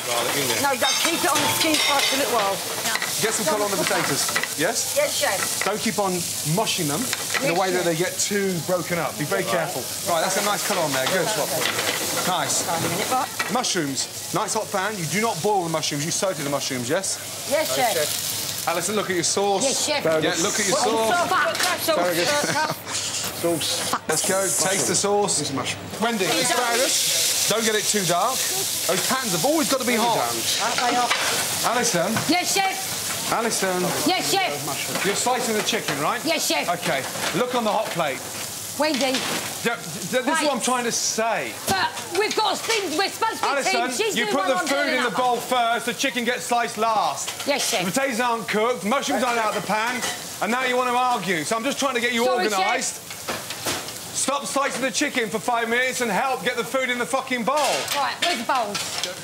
garlic, isn't it? No, don't keep it on the skin for a little while. Get some colour on the potatoes. Yes? Yes, chef. Don't keep on mushing them in a way that they get too broken up. Be very careful. Right, that's a nice colour on there. Good. Nice. Mushrooms. Nice hot pan. You do not boil the mushrooms. You saute the mushrooms, yes? Yes, chef. Alison, look at your sauce. Yes, chef. Yeah, look at your sauce. Very good. Sauce. Let's go. Taste the sauce. Wendy, asparagus. Don't get it too dark. Those pans have always got to be hot. Alison. Yes, chef. Alison. Yes, chef. You're slicing the chicken, right? Yes, chef. OK. Look on the hot plate. Wendy. This is what I'm trying to say. But we've got things. We're supposed to be team. Alison, you put the food in the bowl first, the chicken gets sliced last. Yes, chef. The potatoes aren't cooked, the mushrooms aren't out of the pan, and now you want to argue. So I'm just trying to get you organised. Stop slicing the chicken for 5 minutes and help get the food in the fucking bowl. Right, where's the bowl?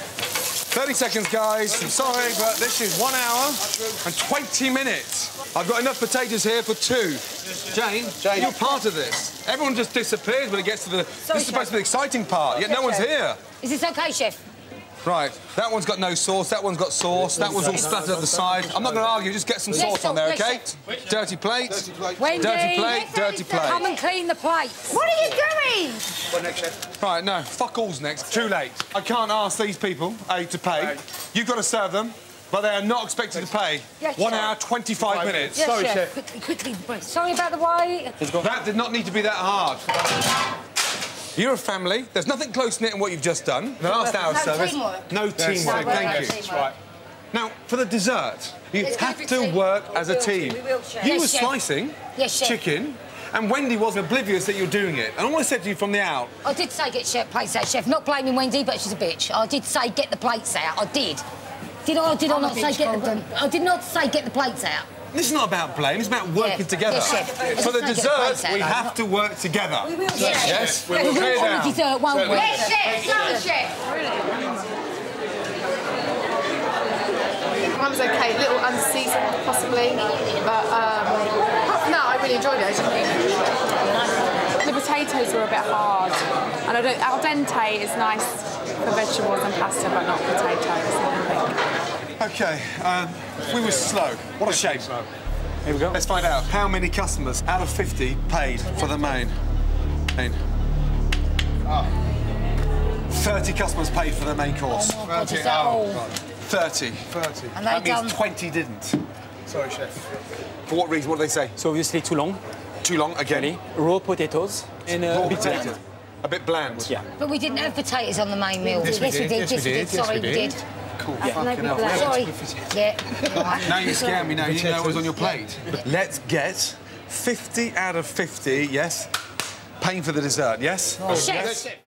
30 seconds, guys. I'm sorry, but this is 1 hour and 20 minutes. I've got enough potatoes here for 2. Jane, you're part of this. Everyone just disappears when it gets to the... This is supposed to be the exciting part, yet no one's here. Is this OK, chef? Right, that one's got no sauce, that one's got sauce, that one's all splattered at the side. I'm not going to argue, just get some sauce on there, OK? Dirty plate. Wendy. Dirty plate, dirty plate. Come and clean the plates. What are you doing? What next, chef? Right, no, fuck all's next. Too late. I can't ask these people, to pay. You've got to serve them, but they are not expected to pay. Yes, 1 hour, 25 minutes. Yes, Sorry, chef. chef. Quickly, sorry about the wait. That did not need to be that hard. You're a family. There's nothing close-knit in what you've just done. The last hour of service. No teamwork, thank you. That's right. Now, for the dessert, you have to work as a team. You were slicing chicken, and Wendy wasn't oblivious that you're doing it. And all I said to you from the out... I did say get plates out, chef. Not blaming Wendy, but she's a bitch. I did say get the plates out. I did. Did I not say get the... I did not say get the plates out. This is not about blame, it's about working together. Yes, for the dessert, we have to work together. We will, yes. We will clear down. The dessert, won't we? Yes, chef. Chef. Really? Mine was OK, a little unseasoned, possibly, but no, I really enjoyed it. The potatoes were a bit hard, and al dente is nice for vegetables and pasta, but not potatoes, I think. OK, we were slow. What a shame. Here we go. Let's find out how many customers out of 50 paid for the main. 30 customers paid for the main course. Oh, God, is that all? 30. And that means 20 didn't. Sorry, chef. For what reason? What do they say? So obviously too long. Too long, again? Really. Raw potatoes and raw a bit potato. bland. A bit bland. Yeah. But we didn't have potatoes on the main meal. Yes, we did. Yes, we did. Sorry, we did. Cool. Fucking hell. Sorry. Yeah. Right. Now you scare me now. You didn't know it was on your plate. Let's get 50 out of 50, yes, paying for the dessert, yes? Chef.